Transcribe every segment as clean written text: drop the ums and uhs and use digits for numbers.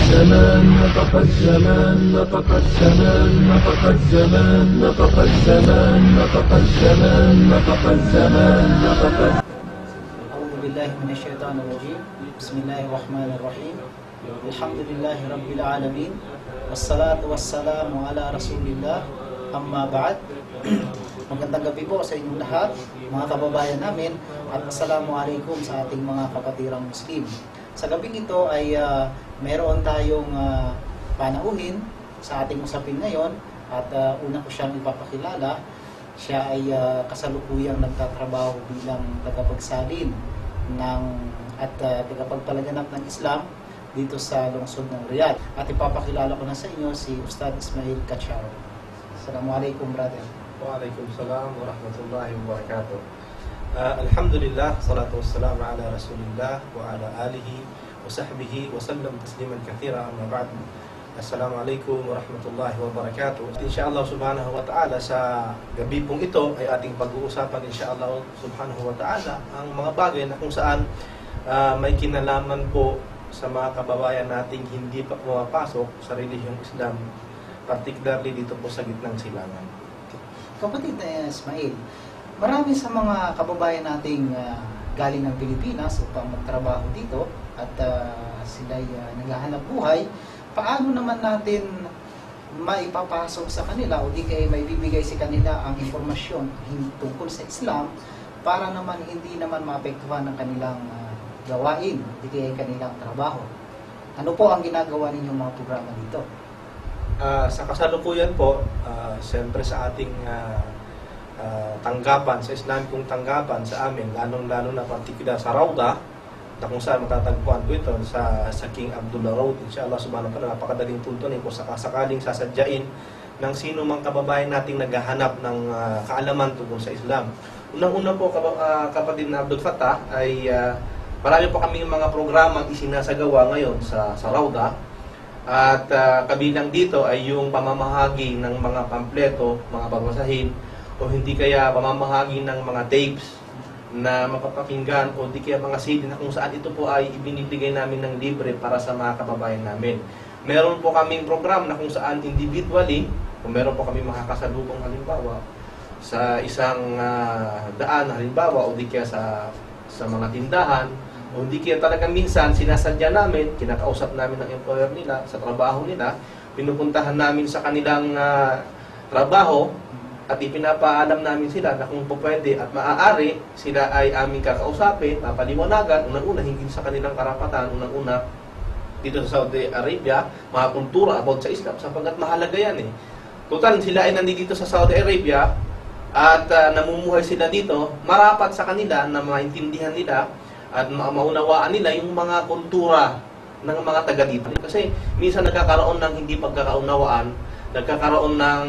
الزمان نطق الزمان نطق الزمان نطق الزمان نطق الزمان نطق الزمان نطق الزمان نطق أعوذ بالله من الشيطان الرجيم. بسم الله الرحمن الرحيم. الحمد لله رب العالمين والصلاة والسلام على رسول الله. Amma ba'd. Magandang gabi po sa inyong lahat, mga kababayan namin, at assalamualaikum sa ating mga kapatirang Muslim. Sa gabing ito ay meron tayong panauhin sa ating usapin ngayon, at una ko siyang ipapakilala. Siya ay kasalukuyang nagtatrabaho bilang tagapagsalin at tagapagpalaganap ng Islam dito sa lungsod ng Riyadh. At ipapakilala ko na sa inyo si Ustad Ismail Kacharo. Assalamualaikum, brother. Waalaikumsalam warahmatullahi wabarakatuh. Alhamdulillah, salatu wassalamu ala rasulillah wa ala alihi wa sahbihi wa sallam tasliman kathira, amma ba'd. Assalamualaikum warahmatullahi wabarakatuh. Insyaallah subhanahu wa ta'ala, sa gabi pong ito ay ating pag-uusapan insyaallah subhanahu wa ta'ala ang mga bagay na kung saan may kinalaman po sa mga kababayan nating hindi pa pumapasok sa relihiyong Islam, particularly dito po sa gitnang silangan. Kapatid Ismail, marami sa mga kababayan nating galing ng Pilipinas upang magtrabaho dito at sila'y naghahanap buhay. Paano naman natin maipapasok sa kanila o di kaya may bibigay sa kanila ang impormasyon tungkol sa Islam para naman hindi naman maapektuhan ng kanilang gawain, di kaya kanilang trabaho? Ano po ang ginagawa ninyong mga programa dito? Sa kasalukuyan po, siyempre sa ating tanggapan, sa Islamikong tanggapan sa amin, lalong-lalo na partikular sa Rawda, na kung saan matatagpuan po ito sa King Abdullah Road. Inshallah subhanahu wa ta'ala, napakadaling tuntunin kung sakasakaling sasadyain ng sino mang kababayan nating naghahanap ng kaalaman tungkol sa Islam. Unang-una po, kapatid na Abdul Fattah, ay marami po kaming mga programang isinasagawa ngayon sa Rawda. At kabilang dito ay yung pamamahagi ng mga pampleto, mga babasahin, o hindi kaya pamamahagi ng mga tapes na mapapakinggan, o hindi kaya mga CD na kung saan ito po ay ibinibigay namin ng libre para sa mga kababayan namin. Meron po kaming program na kung saan individually, kung meron po kami makakasalubong halimbawa sa isang daan halimbawa, o hindi kaya sa mga tindahan, o hindi kaya talaga minsan sinasadya namin, kinakausap namin ng employer nila sa trabaho nila, pinupuntahan namin sa kanilang trabaho at ipinapaalam namin sila na kung pwede at maaari, sila ay aming kakausapin, papaliwanagan, unang-una hindi sa kanilang karapatan, unang-una dito sa Saudi Arabia, mga kultura about sa Islam, sapagkat mahalaga yan eh. Total, sila ay nandito sa Saudi Arabia at namumuhay sila dito, marapat sa kanila na maintindihan nila at maunawaan nila yung mga kultura ng mga taga dito. Kasi minsan nagkakaroon ng hindi pagkakaunawaan, nagkakaroon ng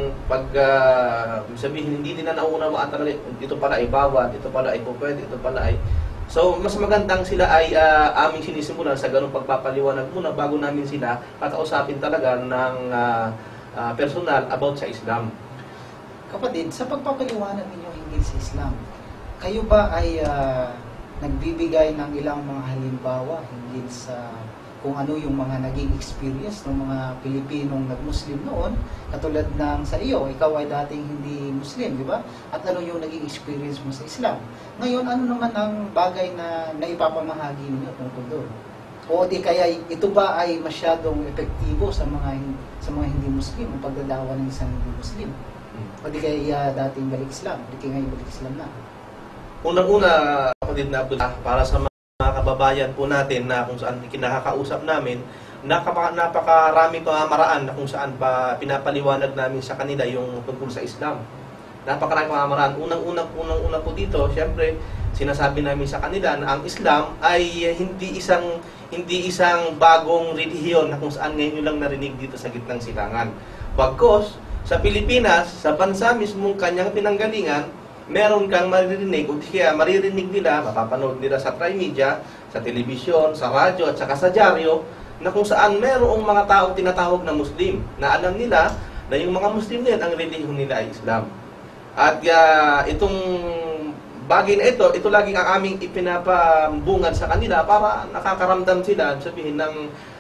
sabihin hindi nila naunawaan talaga, ito pala ay bawal, ito pala ay pwede, ito pala ay... So, mas magandang sila ay aming sinisimulan sa ganung pagpapaliwanag muna bago namin sila kakausapin talaga ng personal about sa Islam. Kapatid, sa pagpapaliwanag ninyo hinggil sa Islam, kayo ba ay nagbibigay ng ilang mga halimbawa hinggil sa kung ano yung mga naging experience ng mga Pilipinong nag-Muslim noon, katulad ng sa iyo, ikaw ay dating hindi Muslim, di ba? At ano yung naging experience mo sa Islam? Ngayon, ano naman ang bagay na naipapamahagi niyo tungkol doon? O di kaya ito ba ay masyadong epektibo sa mga hindi Muslim, ang pagdadawa ng isang hindi Muslim? O di kaya dating balik Islam, di kaya ngayon balik Islam na? Unang-una, kapatid na Abdullah, para sa mga kababayan po natin na kung saan kinakakausap namin, napakarami pamamaraan na kung saan pa pinapaliwanag namin sa kanila yung tungkol sa Islam. Napakarami pamamaraan. Unang-una po dito, syempre, sinasabi namin sa kanila na ang Islam ay hindi isang bagong relihiyon na kung saan ngayon lang narinig dito sa gitnang silangan. Bagkos, sa Pilipinas, sa bansa mismong kanyang pinanggalingan, meron kang maririnig, o kaya maririnig nila, mapapanood nila sa tri-media, sa telebisyon, sa radyo, at saka sa dyaryo, na kung saan merong mga tao tinatawag na Muslim, na alam nila na yung mga Muslim nila, ang relihiyon nila ay Islam. At itong bagay na ito laging ang aming ipinapambungad sa kanila para nakakaramdam sila, sabihin, ng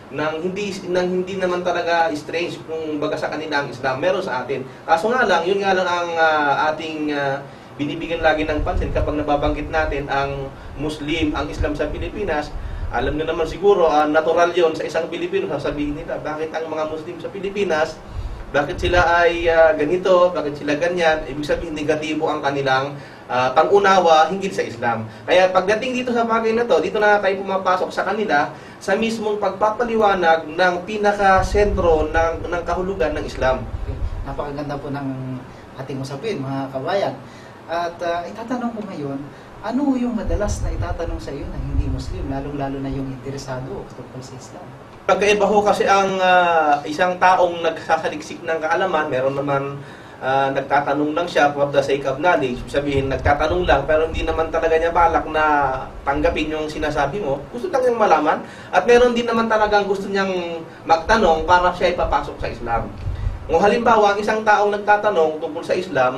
hindi naman talaga strange kung baga sa kanila ang Islam, meron sa atin. Kaso nga lang, yun nga lang ang ating binibigyan lagi ng pansin kapag nababanggit natin ang Muslim, ang Islam sa Pilipinas. Alam nyo naman siguro, natural yon sa isang Pilipino, sasabihin nila, bakit ang mga Muslim sa Pilipinas, bakit sila ay ganito, bakit sila ganyan, ibig sabihin negatibo ang kanilang pang-unawa hinggil sa Islam. Kaya pagdating dito sa bagay na to, dito na tayo pumapasok sa kanila sa mismong pagpapaliwanag ng pinaka-sentro ng kahulugan ng Islam. Napakaganda po ng ating usapin, mga kabayan. At itatanong ko ngayon, ano yung madalas na itatanong sa iyo na hindi Muslim, lalong-lalo na yung interesado tungkol sa Islam? Pagkaiba ho kasi ang isang taong nagsasaliksik ng kaalaman, meron naman nagtatanong lang siya for the sake of knowledge. Sabihin, nagtatanong lang pero hindi naman talaga niya balak na tanggapin yung sinasabi mo. Gusto lang niyang malaman. At meron din naman talagang gusto niyang magtanong para siya ipapasok sa Islam. Kung halimbawa, ang isang taong nagtatanong tungkol sa Islam,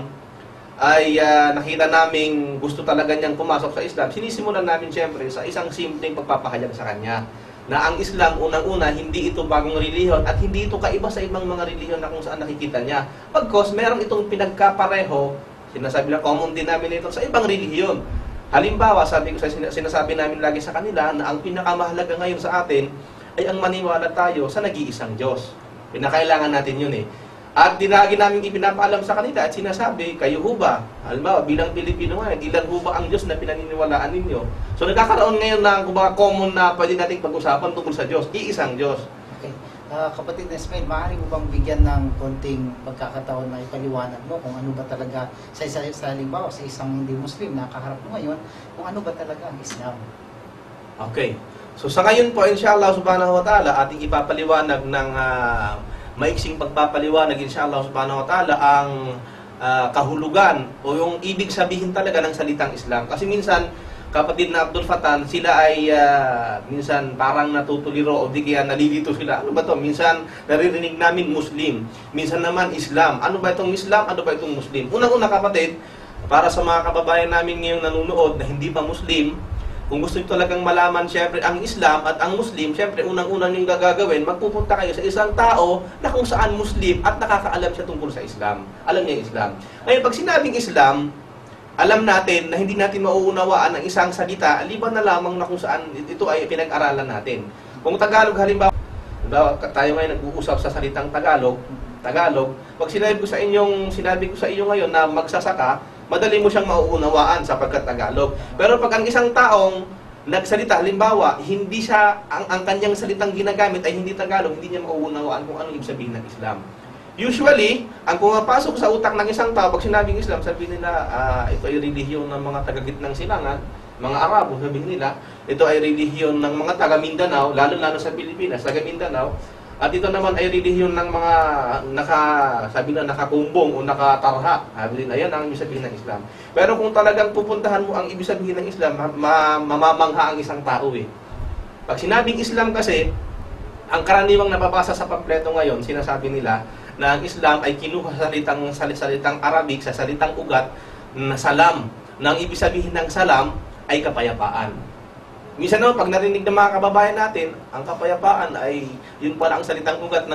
ay nakita naming gusto talaga niyang pumasok sa Islam, sinisimulan namin siyempre sa isang simpleng pagpapahayag sa kanya na ang Islam, unang-una, hindi ito bagong relihiyon at hindi ito kaiba sa ibang mga relihiyon na kung saan nakikita niya. Pagkos, meron itong pinagkapareho, sinasabi lang common denominator sa ibang relihiyon. Halimbawa, sinasabi namin lagi sa kanila na ang pinakamahalaga ngayon sa atin ay ang maniwala tayo sa nag-iisang Diyos. Pinakailangan natin yun eh. At dinagi namin ipinapaalam sa kanila at sinasabi, kayo ho ba? Halimbawa, bilang Pilipino nga, ilan ho ba ang Diyos na pinaniniwalaan ninyo? So nagkakaroon ngayon ng common na pwede nating pag-usapan tungkol sa Diyos. Iisang Diyos. Okay. Kapatid na Ismail, maaari mo bang bigyan ng konting pagkakataon na ipaliwanag mo kung ano ba talaga, sa halimbawa, sa isang hindi Muslim na kaharap mo ngayon, kung ano ba talaga ang Islam? Okay. So sa ngayon po, inshallah subhanahu wa ta'ala, ating ipapaliwanag ng maiksing pagpapaliwanag inshallah subhanahu wa ta'ala ang kahulugan o yung ibig sabihin talaga ng salitang Islam. Kasi minsan, kapatid na Abdul Fatan, sila ay minsan parang natutuliro o di kaya nalilito sila. Ano ba to? Minsan naririnig namin Muslim, minsan naman Islam. Ano ba itong Islam? Ano ba itong Muslim? Unang-una kapatid, para sa mga kababayan namin ngayong nanonood na hindi pa Muslim, kung gusto nyo talagang malaman siyempre ang Islam at ang Muslim, siyempre unang-unang yung gagawin, magpupunta kayo sa isang tao na kung saan Muslim at nakakaalam siya tungkol sa Islam. Alam niya yung Islam. Ngayon, pag sinabing Islam, alam natin na hindi natin mauunawaan ang isang salita, liban na lamang na kung saan ito ay pinag-aralan natin. Kung Tagalog halimbawa, tayo ngayon nag-uusap sa salitang Tagalog, pag sinabi ko sa inyo ngayon na magsasaka, madali mo siyang mauunawaan sapagkat Tagalog. Pero pag ang isang taong nagsalita, halimbawa, hindi siya, ang kanyang salitang ginagamit ay hindi Tagalog, hindi niya mauunawaan kung ano ibig sabihin ng Islam. Usually, ang pumapasok sa utak ng isang tao, pag sinabing Islam, sabihin nila, ito ay relihiyon ng mga taga-gitnang silangan, mga Arabo, sabihin nila, ito ay relihiyon ng mga taga-Mindanao, lalo-lalo sa Pilipinas, taga-Mindanao, at ito naman ay relihiyon ng mga nakakumbong o nakatarha. Sabi nila, yan ang ibig sabihin ng Islam. Pero kung talagang pupuntahan mo ang ibig sabihin ng Islam, mamamangha ang isang tao eh. Pag sinabing Islam kasi, ang karaniwang nababasa sa pampleto ngayon, sinasabi nila na ang Islam ay kinuha sa salitang Arabic, sa salitang ugat, na salam. Na ang ibig sabihin ng salam ay kapayapaan. Minsan naman, pag narinig ng mga kababayan natin, ang kapayapaan ay yun pala ang salitang ugat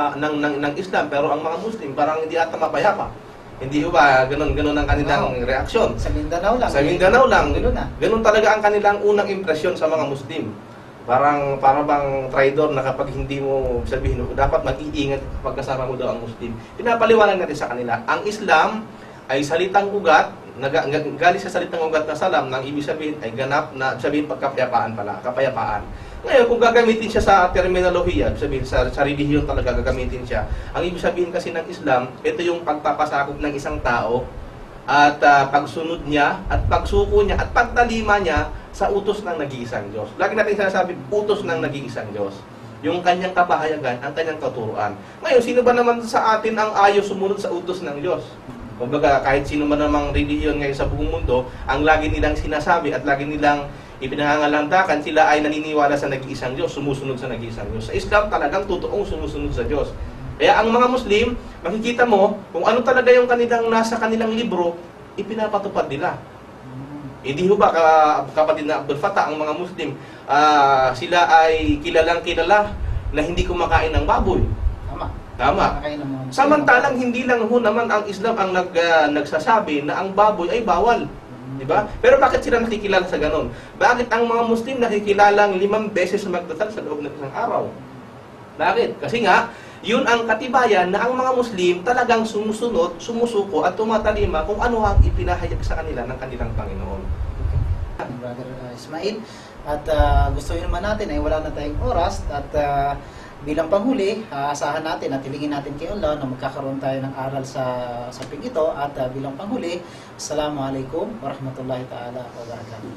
ng Islam, pero ang mga Muslim parang hindi ata mapayapa. Hindi ba ganun ang kanilang reaksyon? Sa Mindanao lang. Sa Mindanao lang. Ganun talaga ang kanilang unang impresyon sa mga Muslim. Para bang traidor na kapag hindi mo sabihin, dapat mag-iingat kapag kasama mo daw ang Muslim. Pinapaliwanag natin sa kanila, ang Islam ay salitang ugat, galing sa salitang ugat na salam, nang ibig sabihin ay ganap na sabihin pagkapayapaan pala, kapayapaan. Ngayon, kung gagamitin siya sa terminolohiya, sabihin sa relihiyon talaga gagamitin siya, ang ibig sabihin kasi ng Islam, ito yung pagpapasakop ng isang tao at pagsunod niya at pagsuko niya at pagtalima niya sa utos ng nag-iisang Diyos. Lagi natin sinasabi, utos ng nag-iisang Diyos. Yung kanyang kapahayagan, ang kanyang katuruan. Ngayon, sino ba naman sa atin ang ayaw sumunod sa utos ng Diyos? Kumbaga, kahit sino man namang relihiyon ngayon sa buong mundo, ang lagi nilang sinasabi at lagi nilang ipinangangalantakan, sila ay naniniwala sa nag-iisang Diyos, sumusunod sa nag-iisang Diyos. Sa Islam talagang totoong sumusunod sa Diyos. Kaya ang mga Muslim, makikita mo kung ano talaga yung nasa kanilang libro, ipinapatupad nila. Hindi ho ba, kapatid na Abdul Fatah, ang mga Muslim, sila ay kilalang kilala na hindi kumakain ng baboy. Tama. Tama. Nakakain ng mga Muslim. Samantalang hindi lang ho naman ang Islam ang nagsasabi na ang baboy ay bawal. Di ba? Pero bakit sila nakikilala sa ganon? Bakit ang mga Muslim nakikilalang 5 beses magdasal sa loob ng isang araw? Bakit? Kasi nga, yun ang katibayan na ang mga Muslim talagang sumusunod, sumusuko at tumatalima kung ano ang ipinahayag sa kanila ng kanilang Panginoon. Brother Ismail, at gusto yun naman natin ay wala na tayong oras at bilang panghuli, asahan natin at hilingin natin kay Allah na magkakaroon tayo ng aral sa ping ito at bilang panghuli, Assalamualaikum warahmatullahi ta'ala wabarakatuh.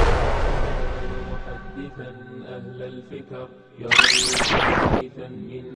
محدثا أهل الفكر يروي حديثا من